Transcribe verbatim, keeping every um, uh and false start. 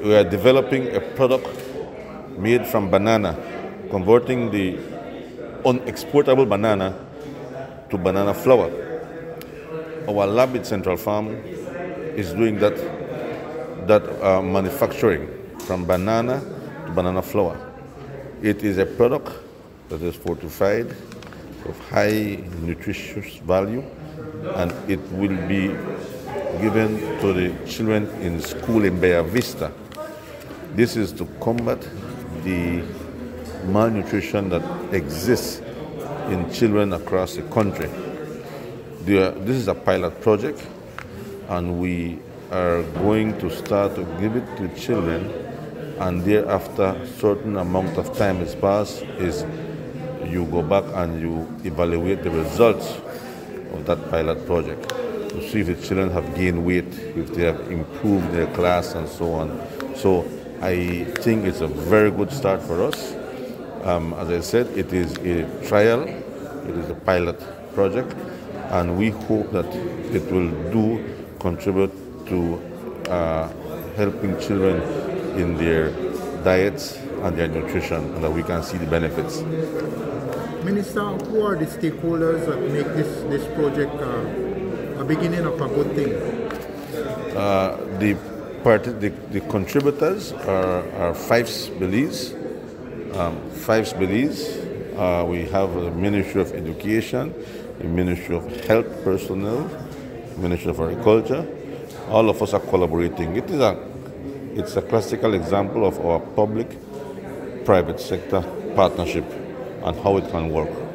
we are developing a product made from banana, converting the unexportable banana to banana flour. Our lab at Central Farm is doing that, that uh, manufacturing from banana to banana flour. It is a product that is fortified of high nutritious value, and it will be given to the children in school in Bella Vista. This is to combat the malnutrition that exists in children across the country. The, this is a pilot project, and we are going to start to give it to children, and thereafter certain amount of time has passed is you go back and you evaluate the results of that pilot project to see if the children have gained weight, if they have improved their class, and so on. So I think it's a very good start for us. Um, as I said, it is a trial, it is a pilot project, and we hope that it will do contribute to uh, helping children in their diets and their nutrition, and that we can see the benefits. Minister, who are the stakeholders that make this, this project uh, a beginning of a good thing? Uh, the, party, the, the contributors are, are FIFES Belize. Um, FIFES Belize, uh, we have the Ministry of Education, the Ministry of Health personnel, Ministry of Agriculture. All of us are collaborating. It is a, it's a classical example of our public-private sector partnership and how it can work.